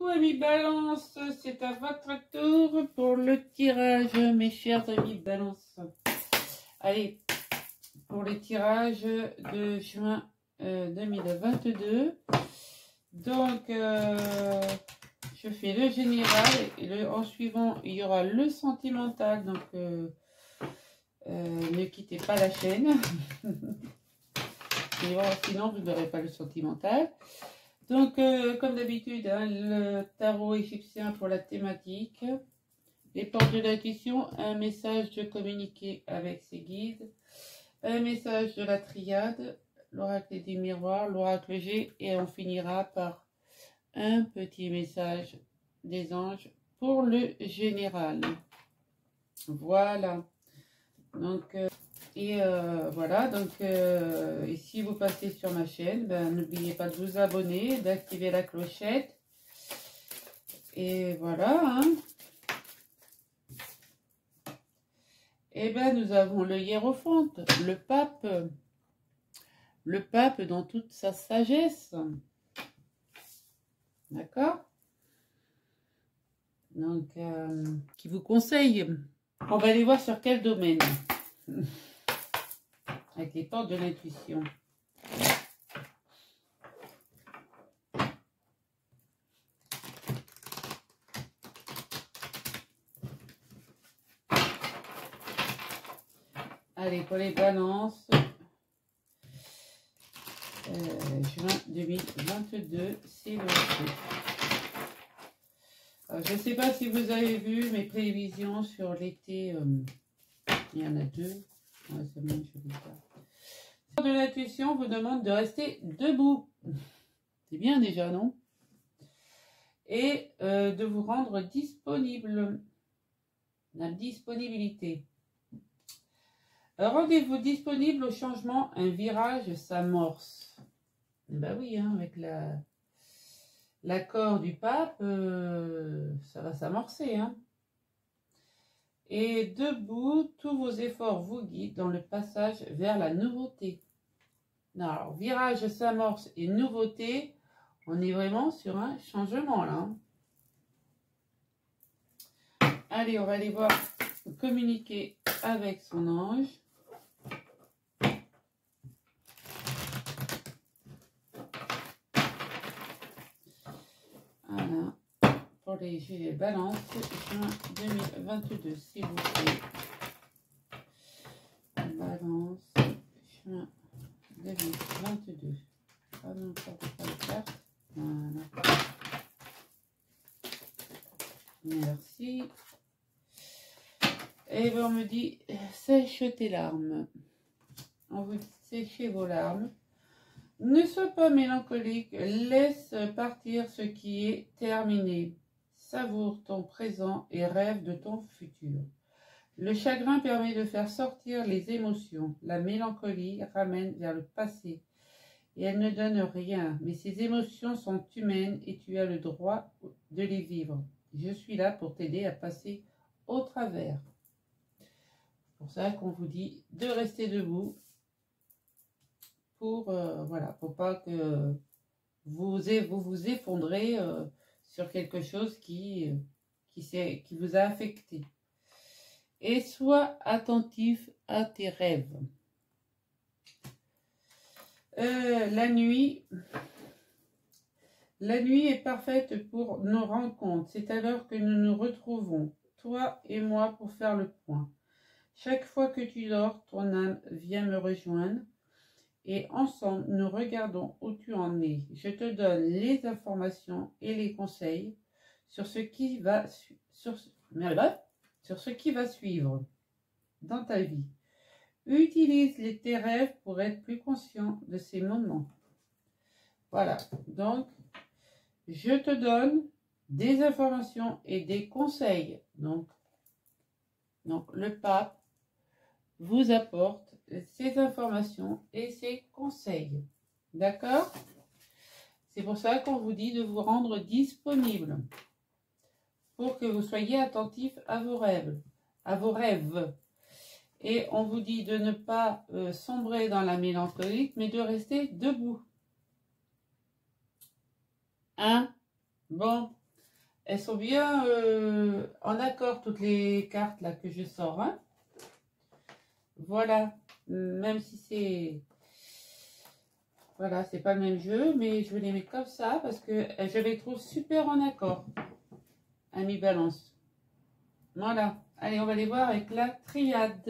Coucou amis Balance, c'est à votre tour pour le tirage, mes chers amis Balance. Allez, pour les tirages de juin 2022. Donc, je fais le général et en suivant, il y aura le sentimental. Donc, ne quittez pas la chaîne. Sinon, vous n'aurez pas le sentimental. Donc, comme d'habitude, hein, le tarot égyptien pour la thématique, les portes de l'intuition, un message de communiquer avec ses guides, un message de la triade, l'oracle des miroirs, l'oracle G, et on finira par un petit message des anges pour le général. Voilà. Donc, voilà, donc et si vous passez sur ma chaîne, ben, n'oubliez pas de vous abonner, d'activer la clochette. Et voilà. Hein. Et ben nous avons le hiérophante, le pape dans toute sa sagesse. D'accord? Donc, qui vous conseille. On va aller voir sur quel domaine. Avec les portes de l'intuition. Allez, pour les balances, juin 2022, c'est le jeu. Je ne sais pas si vous avez vu mes prévisions sur l'été. Il y en a deux. Ouais, c'est bon, je vais faire. De l'intuition vous demande de rester debout. C'est bien déjà, non? Et de vous rendre disponible. La disponibilité. Rendez-vous disponible au changement, un virage s'amorce. Ben oui, hein, avec l'accord du pape, ça va s'amorcer. Hein. Et debout, tous vos efforts vous guident dans le passage vers la nouveauté. Non, alors, virage s'amorce et nouveauté, on est vraiment sur un changement là. Hein. Allez, on va aller voir, communiquer avec son ange. Voilà, pour les gilets balance, juin 2022, s'il vous plaît. Balance, juin 2022. Ah non, ça ne pas le faire. Voilà. Merci. Et bien on me dit, sèche tes larmes. On vous dit, séchez vos larmes. Ne sois pas mélancolique, laisse partir ce qui est terminé. Savoure ton présent et rêve de ton futur. Le chagrin permet de faire sortir les émotions. La mélancolie ramène vers le passé. Et elle ne donne rien. Mais ces émotions sont humaines et tu as le droit de les vivre. Je suis là pour t'aider à passer au travers. C'est pour ça qu'on vous dit de rester debout. Voilà, pour pas que vous vous effondrez sur quelque chose qui vous a affecté. Et sois attentif à tes rêves. La nuit est parfaite pour nos rencontres. C'est alors que nous nous retrouvons, toi et moi, pour faire le point. Chaque fois que tu dors, ton âme vient me rejoindre. Et ensemble, nous regardons où tu en es. Je te donne les informations et les conseils sur ce qui va suivre dans ta vie. Utilise tes rêves pour être plus conscient de ces moments. Voilà, donc, je te donne des informations et des conseils. Donc le pape vous apporte ces informations et ces conseils. D'accord? C'est pour ça qu'on vous dit de vous rendre disponible pour que vous soyez attentif à vos rêves. Et on vous dit de ne pas sombrer dans la mélancolie, mais de rester debout. Hein? Bon. elles sont bien en accord, toutes les cartes là que je sors. Hein. Voilà. Même si c'est... Voilà, c'est pas le même jeu, mais je vais les mettre comme ça parce que je les trouve super en accord. Amis Balance. Voilà. Allez, on va les voir avec la triade.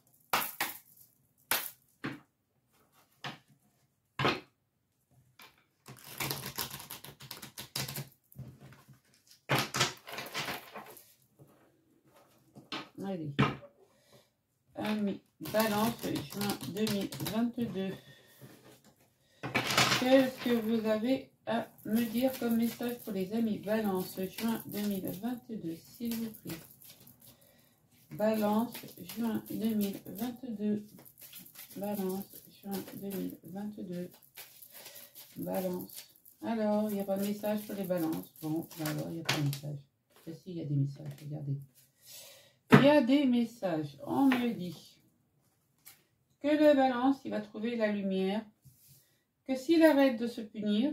Allez. Amis Balance, juin 2022. Qu'est-ce que vous avez à me dire comme message pour les amis Balance, juin 2022, s'il vous plaît. Balance, juin 2022. Balance, juin 2022. Balance. Alors, il n'y a pas de message pour les balances. Bon, ben alors, il n'y a pas de message. Si, il y a des messages, regardez. Il y a des messages. On me dit que le balance, il va trouver la lumière. Que s'il arrête de se punir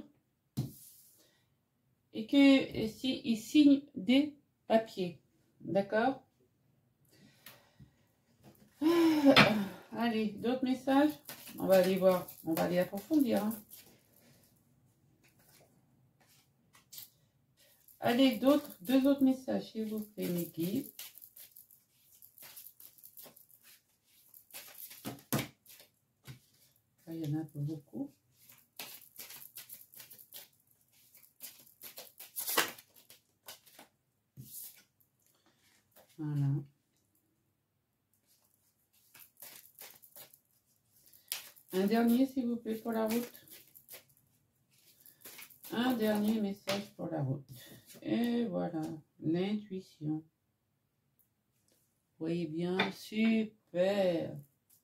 et que s'il signe des papiers. D'accord? Allez, d'autres messages? On va aller voir, on va aller approfondir. Hein. Allez, deux autres messages, s'il vous plaît, mes guides. Là, il y en a un peu beaucoup. Voilà. Un dernier, s'il vous plaît, pour la route. Un dernier message pour la route. Et voilà, l'intuition. Vous voyez bien, super.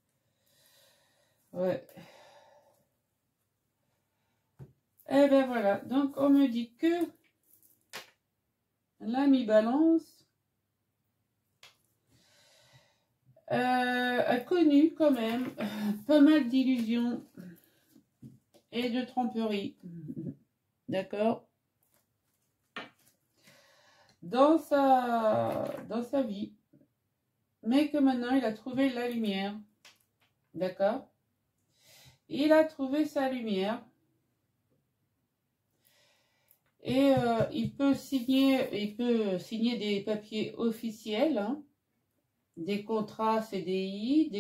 Ouais. Et ben voilà, donc on me dit que l'ami Balance a connu quand même pas mal d'illusions et de tromperies. D'accord? Dans sa vie. Mais que maintenant il a trouvé la lumière. D'accord? Il a trouvé sa lumière. Et il peut signer des papiers officiels, hein, des contrats CDI,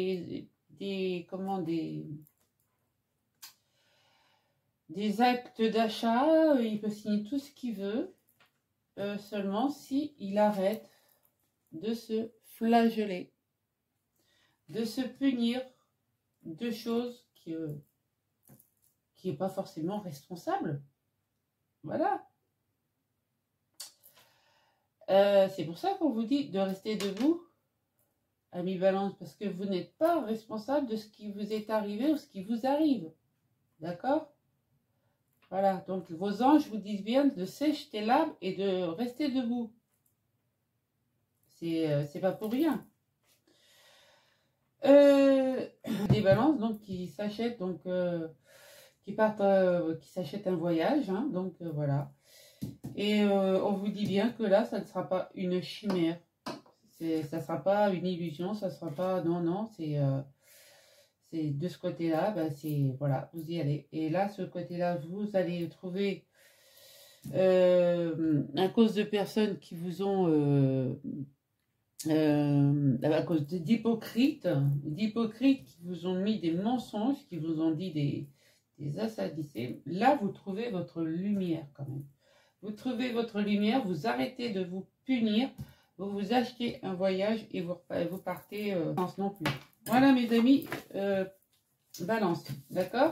des actes d'achat. Il peut signer tout ce qu'il veut, seulement si il arrête de se flageller, de se punir de choses qui n'est pas forcément responsable. Voilà. C'est pour ça qu'on vous dit de rester debout, amis Balance, parce que vous n'êtes pas responsable de ce qui vous est arrivé ou ce qui vous arrive. D'accord? Voilà. Donc, vos anges vous disent bien de sécher l'âme et de rester debout. C'est pas pour rien. Des balances, donc, qui s'achètent, donc... qui s'achètent un voyage, hein, donc voilà. Et on vous dit bien que là, ça ne sera pas une chimère, ça ne sera pas une illusion, ça ne sera pas, non, c'est de ce côté-là, ben c'est, voilà, vous y allez. Et là, ce côté-là, vous allez trouver à cause de personnes qui vous ont... à cause d'hypocrites qui vous ont mis des mensonges, qui vous ont dit des assadissés. Là, vous trouvez votre lumière quand même. Vous trouvez votre lumière, vous arrêtez de vous punir, vous vous achetez un voyage et vous partez non plus. Voilà mes amis, Balance, d'accord?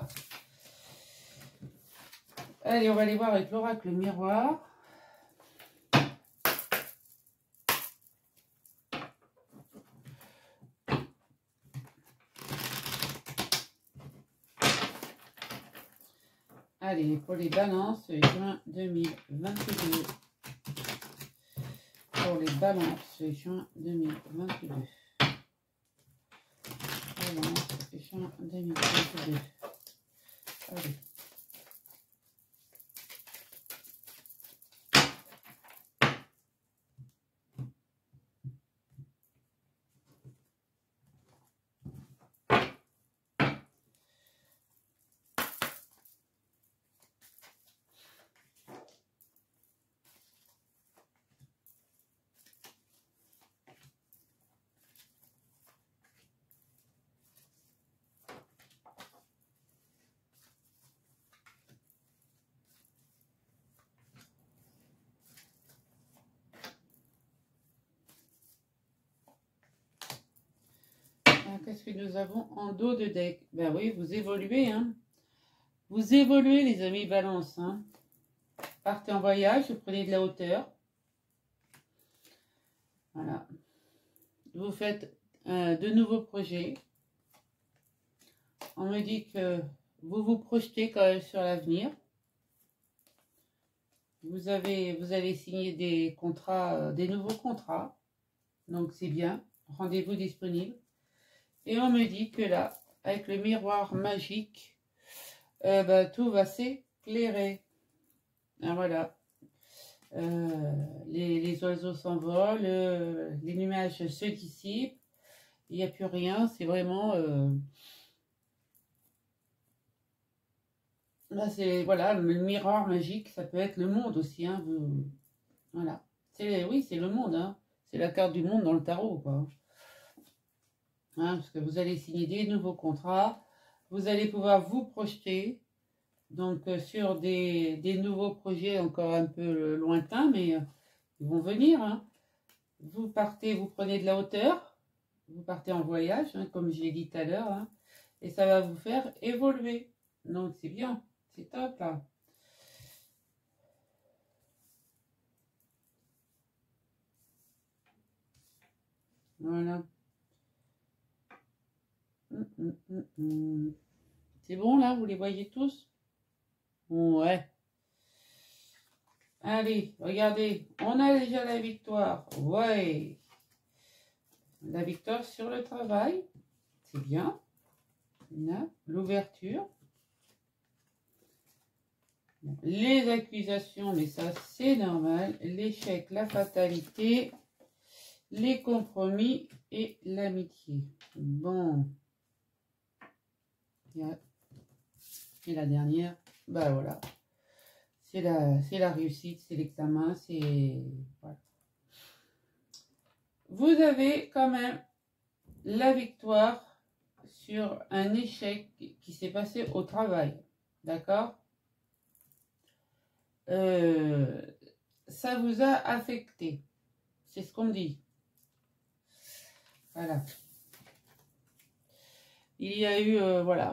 Allez, on va aller voir avec l'oracle miroir. Allez, pour les balances, juin 2022. Pour les balances, juin 2022. Balance, juin 2022. Allez. Alors, qu'est-ce que nous avons en dos de deck? Ben oui, vous évoluez, hein. Vous évoluez, les amis Balance, hein. Partez en voyage, vous prenez de la hauteur. Voilà. Vous faites de nouveaux projets. On me dit que vous vous projetez quand même sur l'avenir. Vous allez signer des contrats, des nouveaux contrats. Donc c'est bien. Rendez-vous disponible. Et on me dit que là, avec le miroir magique, tout va s'éclairer. Ah, voilà. Les oiseaux s'envolent, les nuages se dissipent. Il n'y a plus rien. C'est vraiment... là, c'est... Voilà, le miroir magique, ça peut être le monde aussi. Hein, voilà. Oui, c'est le monde. Hein. C'est la carte du monde dans le tarot, quoi. Hein, parce que vous allez signer des nouveaux contrats, vous allez pouvoir vous projeter donc sur des nouveaux projets encore un peu lointains, mais ils vont venir. Hein. Vous partez, vous prenez de la hauteur, vous partez en voyage, hein, comme je l'ai dit tout à l'heure, hein, et ça va vous faire évoluer. Donc c'est bien, c'est top là. Voilà. C'est bon là, vous les voyez tous? Ouais. Allez, regardez, on a déjà la victoire. Ouais. La victoire sur le travail. C'est bien. L'ouverture. Les accusations, mais ça c'est normal. L'échec, la fatalité, les compromis et l'amitié. Bon. Et la dernière, bah voilà. C'est la réussite, c'est l'examen, c'est... Voilà. Vous avez quand même la victoire sur un échec qui s'est passé au travail. D'accord? Ça vous a affecté. C'est ce qu'on me dit. Voilà. Il y a eu, voilà,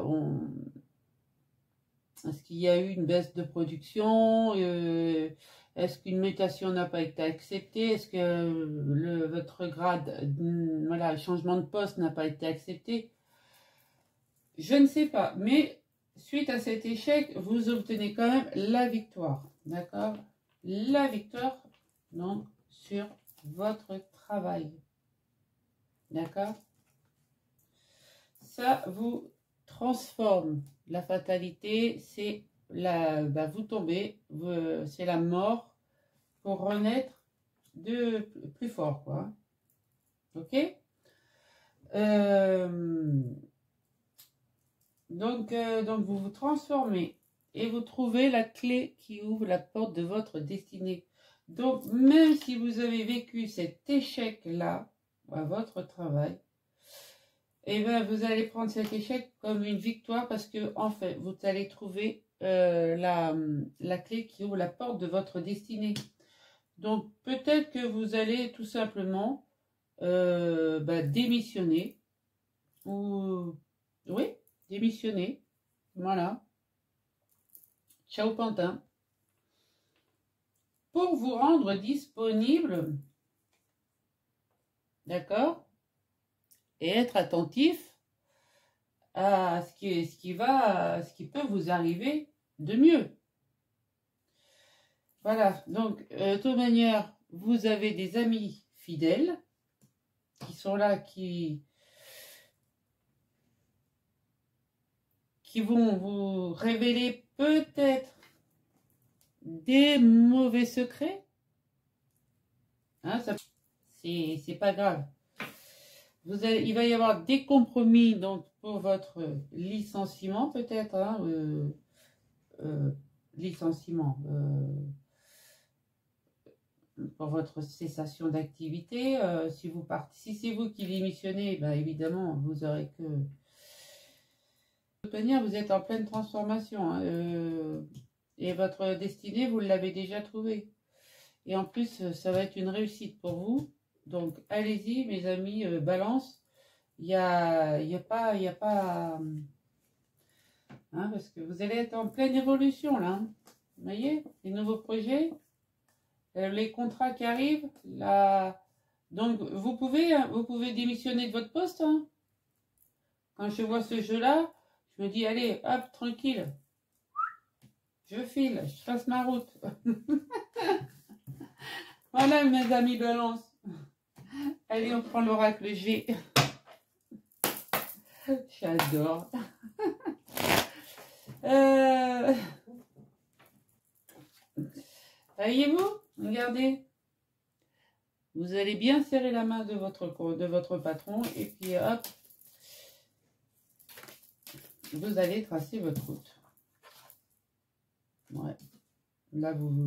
est-ce qu'il y a eu une baisse de production? Est-ce qu'une mutation n'a pas été acceptée? Est-ce que votre grade, voilà, changement de poste n'a pas été accepté? Je ne sais pas, mais suite à cet échec, vous obtenez quand même la victoire, d'accord? La victoire, donc, sur votre travail, d'accord? Ça vous transforme. La fatalité, c'est vous tombez, c'est la mort pour renaître de plus fort, quoi. Ok? Donc vous vous transformez et vous trouvez la clé qui ouvre la porte de votre destinée. Donc, même si vous avez vécu cet échec-là à votre travail, et bien, vous allez prendre cet échec comme une victoire parce que, en fait, vous allez trouver la clé qui ouvre la porte de votre destinée. Donc, peut-être que vous allez tout simplement démissionner. Ou, oui, démissionner. Voilà. Ciao Pantin. Pour vous rendre disponible, d'accord? Et être attentif à ce qui peut vous arriver de mieux. Voilà, donc de toute manière, vous avez des amis fidèles qui sont là, qui vont vous révéler peut-être des mauvais secrets. Hein, c'est pas grave. Il va y avoir des compromis donc pour votre licenciement peut-être, hein, licenciement pour votre cessation d'activité. Si c'est vous qui démissionnez, ben, évidemment vous aurez que... De toute manière, vous êtes en pleine transformation, hein, et votre destinée, vous l'avez déjà trouvée. Et en plus, ça va être une réussite pour vous. Donc, allez-y, mes amis, balance. il y a pas, hein, parce que vous allez être en pleine évolution là. Hein. Vous voyez, les nouveaux projets, les contrats qui arrivent, là. Donc vous pouvez démissionner de votre poste. Hein. Quand je vois ce jeu-là, je me dis allez, hop, tranquille, je file, je trace ma route. Voilà mes amis balance. Allez, on prend l'oracle G. J'adore. Voyez-vous, regardez. Vous allez bien serrer la main de votre patron et puis hop, vous allez tracer votre route. Ouais. Là, vous...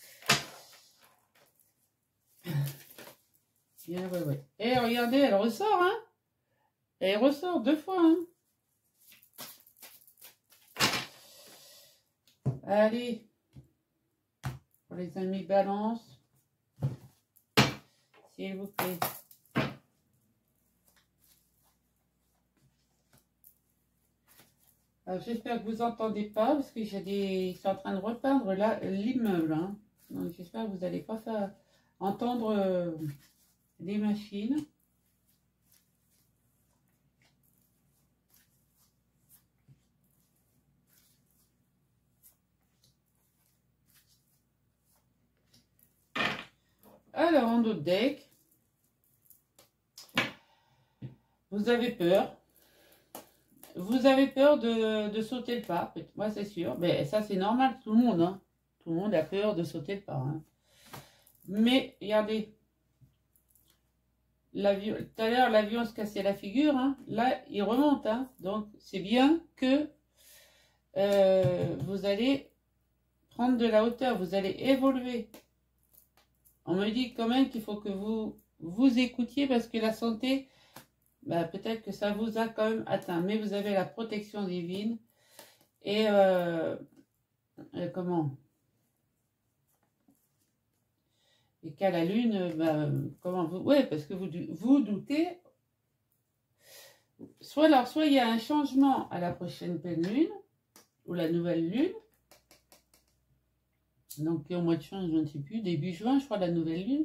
Bien, ouais, ouais. Et regardez, elle ressort, hein. Elle ressort 2 fois, hein. Allez, pour les amis balance, s'il vous plaît. J'espère que vous n'entendez pas, parce que ils sont en train de repeindre l'immeuble. Hein. Donc j'espère que vous n'allez pas faire entendre les machines. Alors, en autre deck, vous avez peur. Vous avez peur de sauter le pas. Moi, c'est sûr. Mais ça, c'est normal. Tout le monde. Hein. Tout le monde a peur de sauter le pas. Hein. Mais, regardez. Tout à l'heure, l'avion se cassait la figure. Hein. Là, il remonte. Hein. Donc, c'est bien que vous allez prendre de la hauteur. Vous allez évoluer. On me dit quand même qu'il faut que vous écoutiez parce que la santé, bah, peut-être que ça vous a quand même atteint. Mais vous avez la protection divine. Et comment? Et qu'à la lune, bah, comment vous... Ouais, parce que vous doutez. Soit il y a un changement à la prochaine pleine lune, ou la nouvelle lune. Donc au mois de juin, je ne sais plus, début juin, je crois, la nouvelle lune.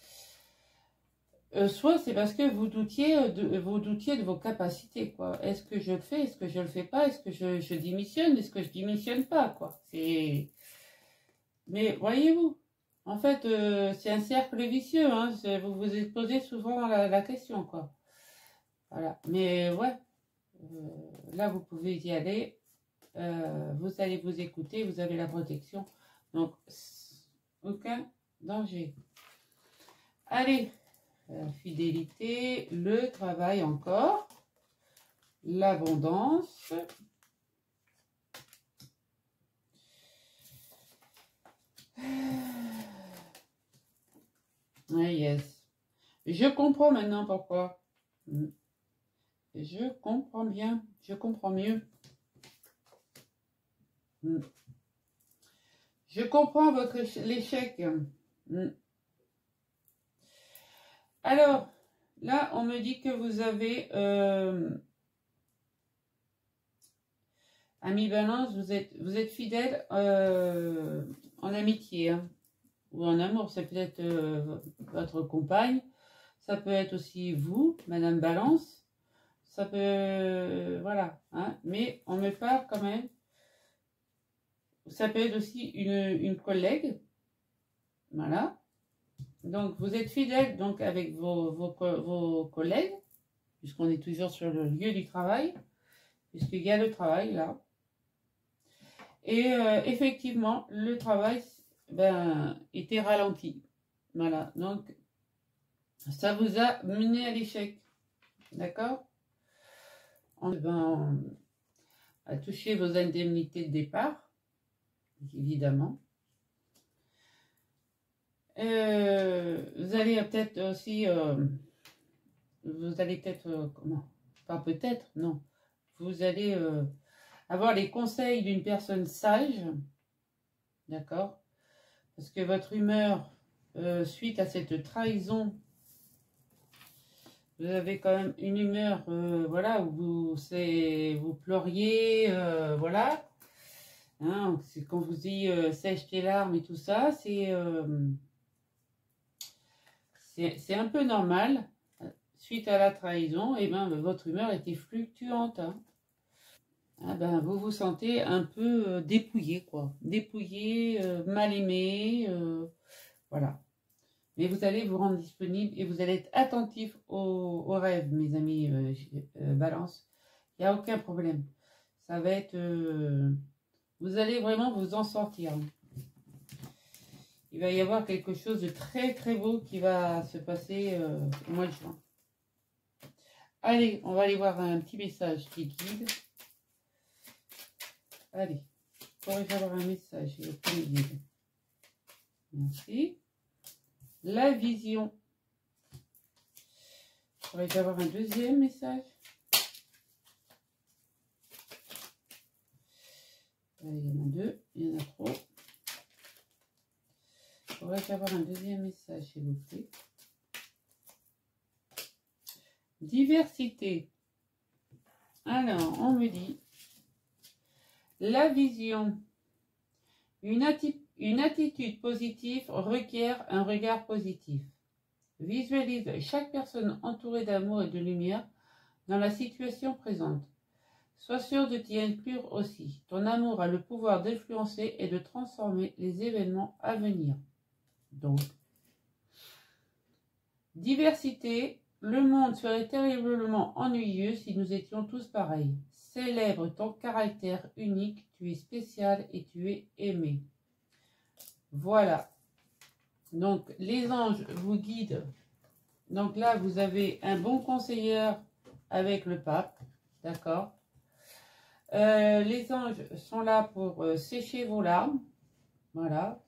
Soit c'est parce que vous doutiez de vos capacités, quoi. Est-ce que je le fais? Est-ce que je le fais pas? Est-ce que je démissionne? Est-ce que je démissionne pas, quoi? Mais voyez-vous, en fait, c'est un cercle vicieux, hein. Vous vous êtes posé souvent la question, quoi. Voilà. Mais ouais, là, vous pouvez y aller. Vous allez vous écouter, vous avez la protection. Donc, aucun danger. Allez. La fidélité, le travail encore, l'abondance. Ah, yes. Je comprends maintenant pourquoi. Je comprends bien, je comprends mieux. Je comprends l'échec. Alors, là, on me dit que vous avez, ami balance, vous êtes fidèle en amitié hein, ou en amour. C'est peut-être votre compagne. Ça peut être aussi vous, madame balance. Ça peut, voilà. Hein, mais on me parle quand même. Ça peut être aussi une collègue. Voilà. Donc, vous êtes fidèle donc, avec vos collègues, puisqu'on est toujours sur le lieu du travail, puisqu'il y a le travail là. Et effectivement, le travail était ralenti. Voilà. Donc, ça vous a mené à l'échec. D'accord? À toucher vos indemnités de départ, évidemment. Vous allez peut-être aussi, comment? Pas peut-être, non. Vous allez avoir les conseils d'une personne sage, d'accord? Parce que votre humeur, suite à cette trahison, Vous avez quand même une humeur, voilà, où vous pleuriez, voilà. Hein, c'est quand vous dit sèche tes larmes et tout ça, c'est un peu normal. Suite à la trahison, et ben, votre humeur était fluctuante. Hein. Ah ben, vous vous sentez un peu dépouillé, quoi. Dépouillé, mal aimé, voilà. Mais vous allez vous rendre disponible et vous allez être attentif aux rêves, mes amis Balance. Il n'y a aucun problème. Ça va être... vous allez vraiment vous en sortir. Il va y avoir quelque chose de très très beau qui va se passer au mois de juin. Allez, on va aller voir un petit message qui guide. Allez, pourrais-je avoir un message qui guide? Merci. La vision. Pourrais-je avoir un deuxième message? Allez, il y en a deux, il y en a trop. Pourrais-je avoir un deuxième message, s'il vous plaît? Diversité. Alors, on me dit la vision. Une attitude positive requiert un regard positif. Visualise chaque personne entourée d'amour et de lumière dans la situation présente. Sois sûr de t'y inclure aussi. Ton amour a le pouvoir d'influencer et de transformer les événements à venir. Donc, diversité. Le monde serait terriblement ennuyeux si nous étions tous pareils. Célèbre ton caractère unique, tu es spécial et tu es aimé. Voilà. Donc, les anges vous guident. Donc là, vous avez un bon conseiller avec le pape. D'accord. Les anges sont là pour sécher vos larmes. Voilà.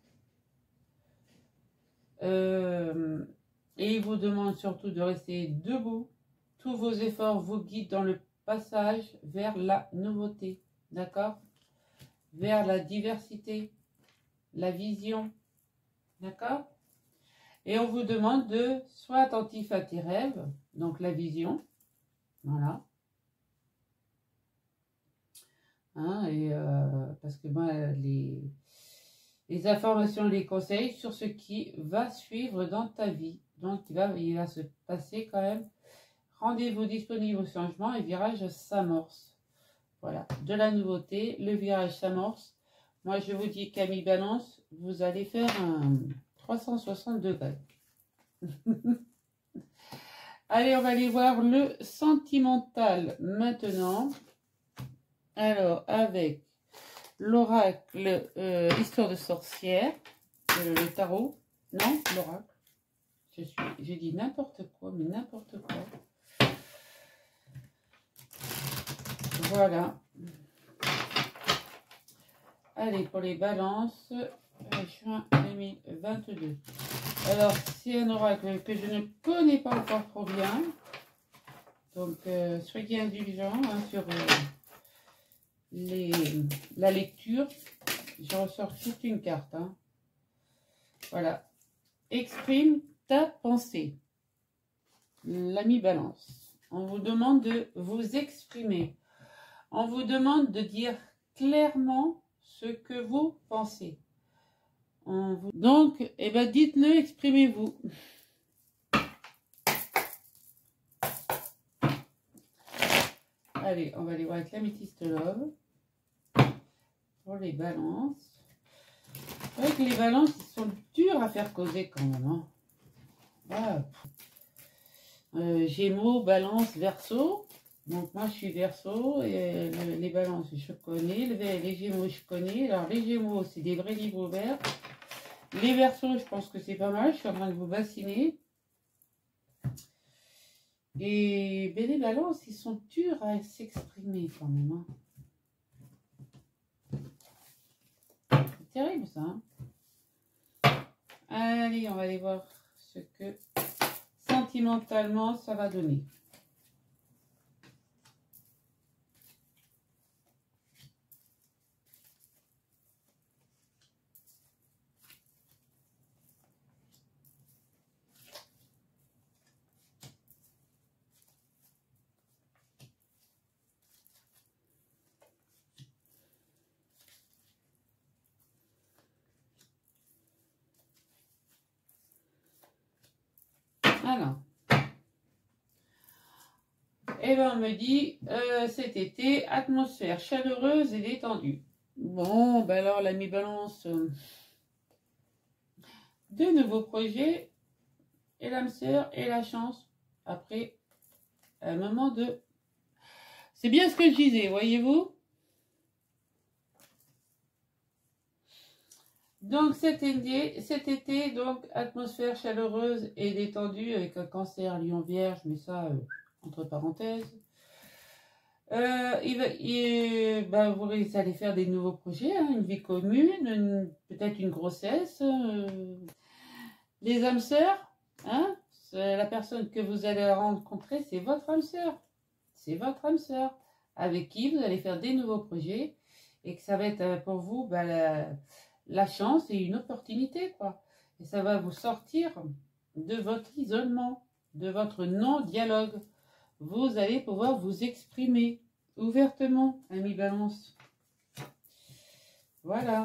Et ils vous demandent surtout de rester debout. Tous vos efforts vous guident dans le passage vers la nouveauté. D'accord? Vers la diversité, la vision. D'accord? Et on vous demande de sois attentif à tes rêves, donc la vision. Voilà. Hein, et parce que moi, les informations, les conseils sur ce qui va suivre dans ta vie. Donc, il va se passer quand même. Rendez-vous disponible au changement et virage s'amorce. Voilà, de la nouveauté, le virage s'amorce. Moi, je vous dis, Camille Balance, vous allez faire un 360 degrés. Allez, on va aller voir le sentimental maintenant. Alors, avec l'oracle, histoire de sorcière, le tarot. Non, l'oracle. J'ai dit n'importe quoi, mais n'importe quoi. Voilà. Allez, pour les balances, juin 2022. Alors, c'est un oracle que je ne connais pas encore trop bien. Donc, soyez indulgents hein, sur la lecture. Je ressors toute une carte. Hein. Voilà. Exprime ta pensée. L'ami Balance. On vous demande de vous exprimer. On vous demande de dire clairement ce que vous pensez. Donc, eh ben, dites-le, exprimez-vous. Allez, on va aller voir avec l'améthyste love. Pour les balances. C'est vrai que les balances, ils sont durs à faire causer quand même. Hein. Voilà. Gémeaux, balance, verseau. Donc moi je suis verseau et les balances je connais. Les gémeaux je connais. Alors les gémeaux c'est des vrais livres ouverts. Les verseaux je pense que c'est pas mal. Je suis en train de vous bassiner. Et ben, les balances ils sont durs à s'exprimer quand même. Hein. C'est terrible ça. Hein. Allez, on va aller voir ce que sentimentalement ça va donner. Alors. Et ben on me dit, cet été, atmosphère chaleureuse et détendue. Bon, ben alors l'ami Balance, de nouveaux projets, et l'âme sœur et la chance, après un moment de... C'est bien ce que je disais, voyez-vous. Donc cet été, donc atmosphère chaleureuse et détendue avec un cancer lion vierge, mais ça entre parenthèses. Vous allez faire des nouveaux projets, hein, une vie commune, peut-être une grossesse. Les âmes sœurs, hein, la personne que vous allez rencontrer, c'est votre âme sœur. C'est votre âme sœur avec qui vous allez faire des nouveaux projets et que ça va être pour vous la chance et une opportunité, quoi. Et ça va vous sortir de votre isolement, de votre non-dialogue. Vous allez pouvoir vous exprimer ouvertement, ami Balance. Voilà.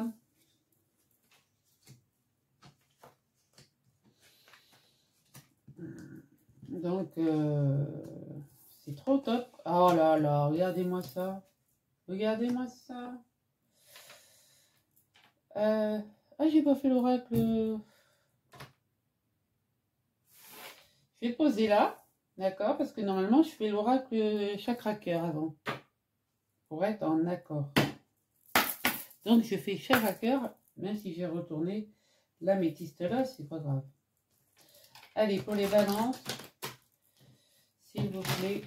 Donc, c'est trop top. Oh là là, regardez-moi ça. Regardez-moi ça. J'ai pas fait l'oracle. Je vais poser là. D'accord, parce que normalement, je fais l'oracle chakra cœur avant. Pour être en accord. Donc, je fais chakra cœur, même si j'ai retourné l'améthyste là, c'est pas grave. Allez, pour les balances, s'il vous plaît,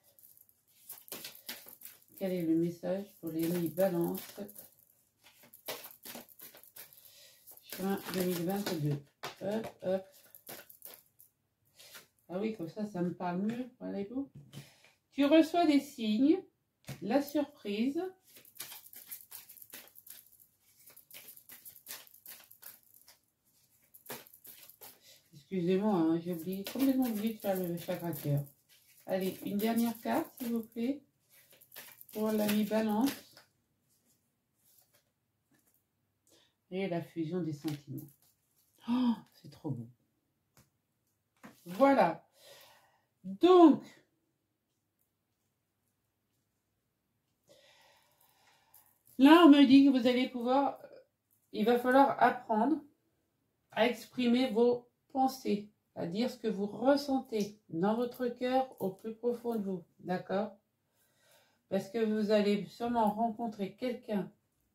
quel est le message pour les amis balance juin 2022. Hop, hop. Ah oui, comme ça me parle mieux. Voyez-vous. Tu reçois des signes, la surprise. Excusez-moi, hein, j'ai complètement oublié de faire le chakra cœur. Allez, une dernière carte, s'il vous plaît, pour l'ami balance. Et la fusion des sentiments. Oh, c'est trop beau. Voilà. Donc, là, on me dit que vous allez pouvoir, il va falloir apprendre à exprimer vos pensées, à dire ce que vous ressentez dans votre cœur au plus profond de vous, d'accord? Parce que vous allez sûrement rencontrer quelqu'un,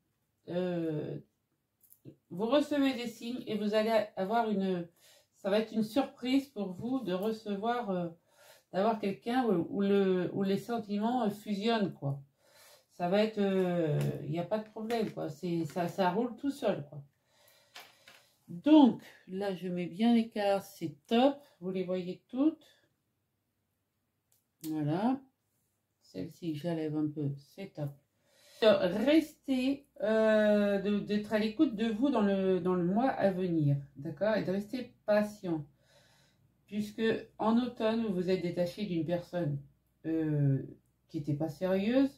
vous recevez des signes et vous allez avoir ça va être une surprise pour vous de recevoir, d'avoir quelqu'un où les sentiments fusionnent, quoi. Ça va être, il n'y a pas de problème, quoi. Ça roule tout seul, quoi. Donc, là, je mets bien les cartes, c'est top. Vous les voyez toutes. Voilà. Celle-ci, j'enlève un peu, c'est top. Restez, d'être à l'écoute de vous dans le mois à venir, d'accord? Et de rester patient. Puisque en automne, vous vous êtes détaché d'une personne qui n'était pas sérieuse.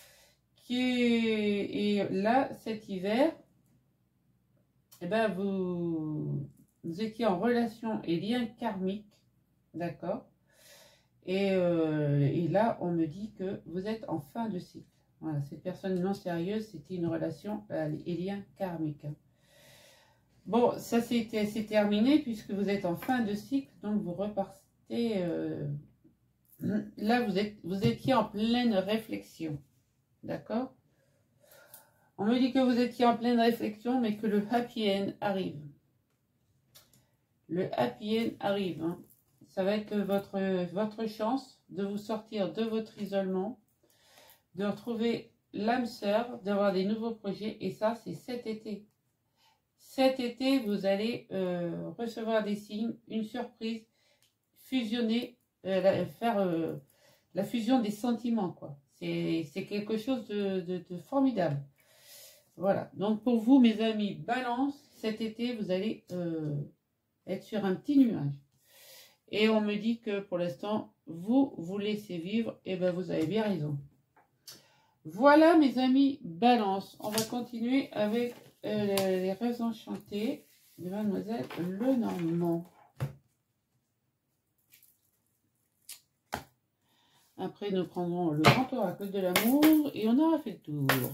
Et là, cet hiver, eh ben, vous étiez en relation et lien karmique, d'accord? Et là, on me dit que vous êtes en fin de cycle. Voilà, cette personne non sérieuse, c'était une relation et lien karmique. Bon, ça c'est terminé puisque vous êtes en fin de cycle, donc vous repartez. Là, vous étiez en pleine réflexion, d'accord? On me dit que vous étiez en pleine réflexion, mais que le happy end arrive. Le happy end arrive. Hein. Ça va être votre chance de vous sortir de votre isolement, de retrouver l'âme sœur, d'avoir des nouveaux projets. Et ça, c'est cet été. Cet été, vous allez recevoir des signes, une surprise, fusionner, faire la fusion des sentiments, quoi. C'est quelque chose de formidable. Voilà. Donc, pour vous, mes amis, balance, cet été, vous allez être sur un petit nuage. Et on me dit que pour l'instant, vous laissez vivre. Et ben, vous avez bien raison. Voilà, mes amis, balance. On va continuer avec les rêves enchantés de Mademoiselle Lenormand. Après, nous prendrons le grand oracle de l'amour et on aura fait le tour.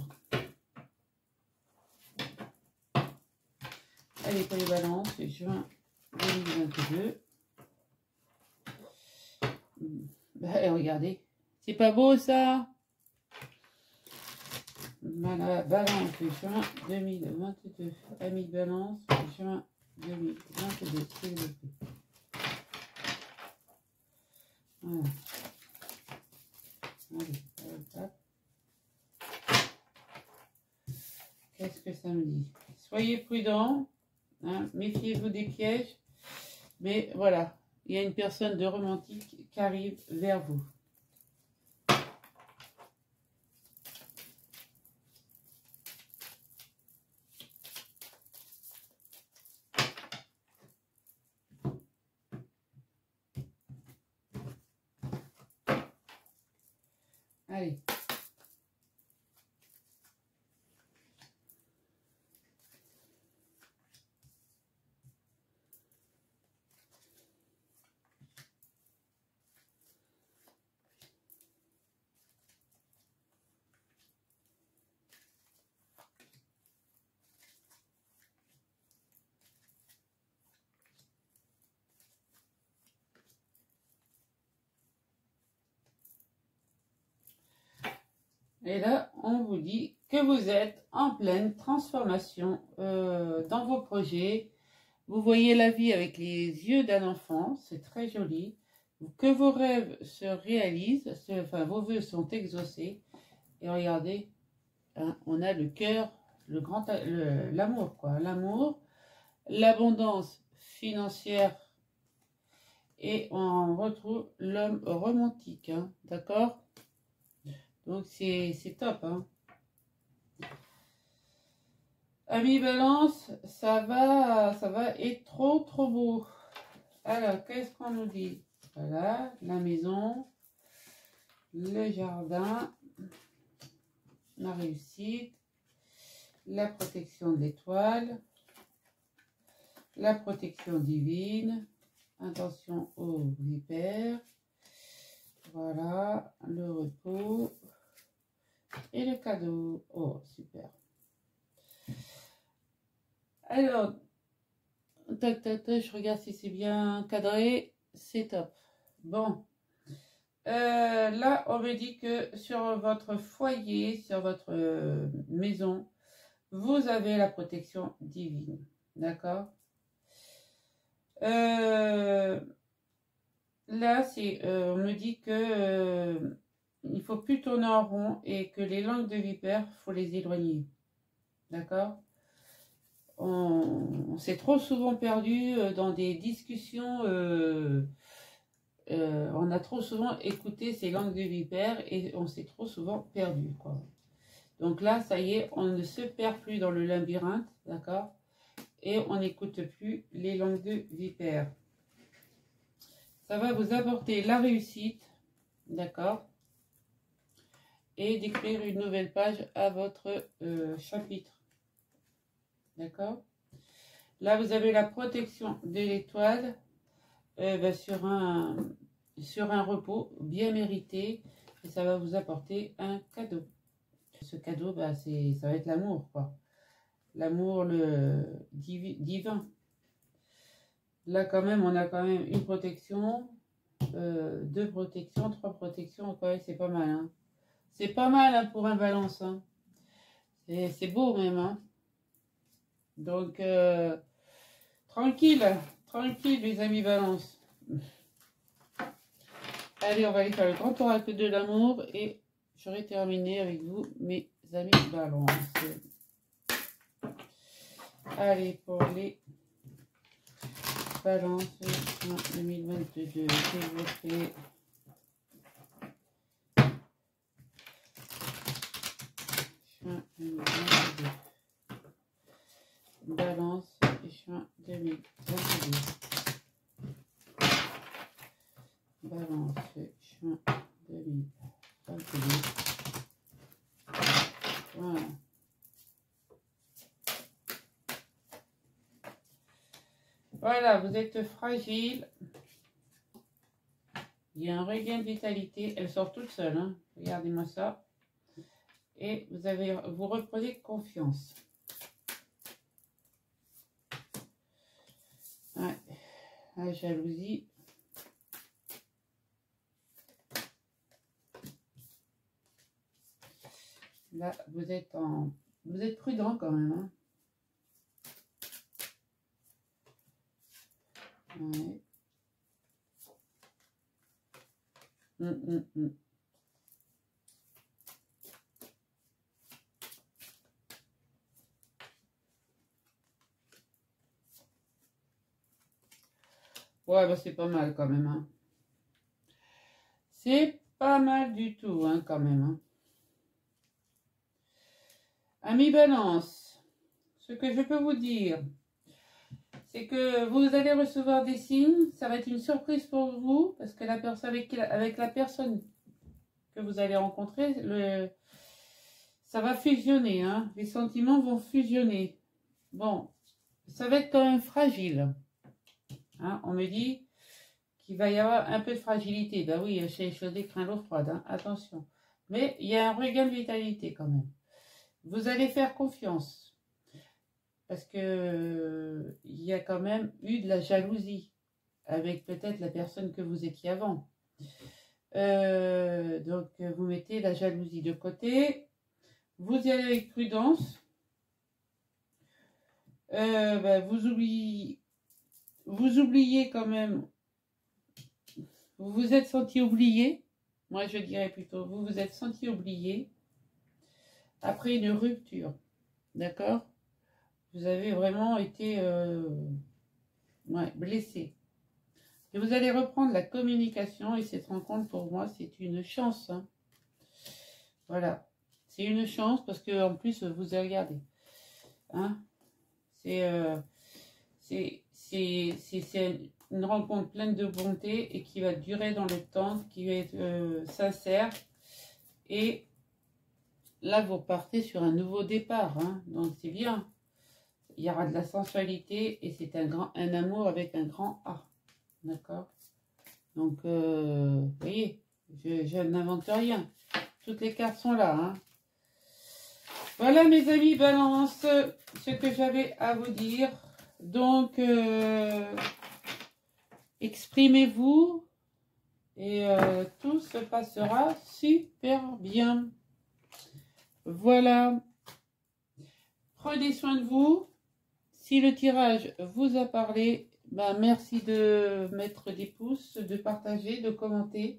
Allez, pour les balances, c'est juin 2022. Bah, regardez, c'est pas beau ça? Voilà, balance, juin 2022. Amis balance, juin 2022. S'il vous plaît. Voilà. Allez, hop. Qu'est-ce que ça me dit? Soyez prudents, hein, méfiez-vous des pièges, mais voilà, il y a une personne de romantique qui arrive vers vous. Allez. Et là, on vous dit que vous êtes en pleine transformation dans vos projets. Vous voyez la vie avec les yeux d'un enfant, c'est très joli. Que vos rêves se réalisent, enfin vos vœux sont exaucés. Et regardez, hein, on a le cœur, l'amour, quoi. L'amour, l'abondance financière et on retrouve l'homme romantique, hein, d'accord? Donc c'est top, hein. Amis Balance, ça va être trop beau. Alors, qu'est-ce qu'on nous dit? Voilà, la maison, le jardin, la réussite, la protection de l'étoile, la protection divine, attention aux vipères, voilà, le repos et le cadeau. Oh, super. Alors, tac, je regarde si c'est bien cadré, c'est top. Bon, là, on me dit que sur votre foyer, sur votre maison, vous avez la protection divine, d'accord? Là, on me dit que il faut plus tourner en rond et que les langues de vipère, faut les éloigner, d'accord? On s'est trop souvent perdu dans des discussions. On a trop souvent écouté ces langues de vipère et on s'est trop souvent perdu, quoi. Donc là, ça y est, on ne se perd plus dans le labyrinthe, d'accord? Et on n'écoute plus les langues de vipère. Ça va vous apporter la réussite, d'accord? Et d'écrire une nouvelle page à votre chapitre. D'accord? Là, vous avez la protection de l'étoile sur un repos bien mérité. Et ça va vous apporter un cadeau. Ce cadeau, ça va être l'amour, quoi. L'amour divin. Là, quand même, on a quand même une protection, 2 protections, 3 protections. Quand même, c'est pas mal, hein. C'est pas mal, hein, pour un balance, hein. C'est beau, même, hein. Donc, tranquille, les amis balance. Allez, on va aller faire le grand oracle de l'amour et j'aurai terminé avec vous, mes amis balance. Allez, pour les balances 2022, s'il vous plaît. Juin 2022. Balance, juin 2022. Balance, juin 2022. Voilà. Voilà, vous êtes fragile. Il y a un regain de vitalité. Elle sort toute seule. Hein. Regardez-moi ça. Et vous reprenez confiance. Ouais. La jalousie. Là, vous êtes prudent quand même. Hein. Ouais. Ouais, bah c'est pas mal quand même. Hein. C'est pas mal du tout, hein, quand même. Hein. Amis Balance, ce que je peux vous dire, c'est que vous allez recevoir des signes. Ça va être une surprise pour vous, parce que la personne avec la personne que vous allez rencontrer, ça va fusionner. Hein. Les sentiments vont fusionner. Bon, ça va être quand même fragile. Hein, on me dit qu'il va y avoir un peu de fragilité. Ben oui, chez chaudé craint l'eau froide, hein, attention. Mais il y a un regain de vitalité quand même. Vous allez faire confiance. Parce que il y a quand même eu de la jalousie avec peut-être la personne que vous étiez avant. Donc vous mettez la jalousie de côté. Vous y allez avec prudence. Ben, vous oubliez quand même. Vous vous êtes senti oublié. Moi, je dirais plutôt, vous vous êtes senti oublié après une rupture. D'accord? Vous avez vraiment été blessé. Et vous allez reprendre la communication et cette rencontre, pour moi, c'est une chance. Hein. Voilà. C'est une chance parce que en plus, vous avez regardé. Hein? C'est une rencontre pleine de bonté et qui va durer dans le temps, qui va être sincère. Et là, vous partez sur un nouveau départ. Hein, donc, c'est bien. Il y aura de la sensualité et c'est un amour avec un grand A. D'accord? Donc, vous voyez, je n'invente rien. Toutes les cartes sont là. Hein. Voilà, mes amis Balance, ce que j'avais à vous dire. Donc, exprimez-vous et tout se passera super bien. Voilà. Prenez soin de vous. Si le tirage vous a parlé, ben merci de mettre des pouces, de partager, de commenter,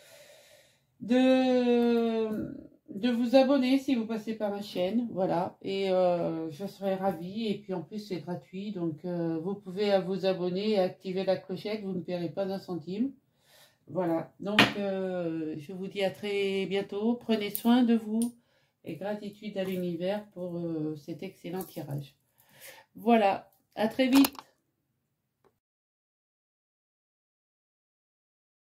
de vous abonner si vous passez par ma chaîne, voilà, et je serai ravie, et puis en plus c'est gratuit, donc vous pouvez vous abonner et activer la clochette, vous ne paierez pas un centime, voilà, donc je vous dis à très bientôt, prenez soin de vous, et gratitude à l'univers pour cet excellent tirage. Voilà, à très vite.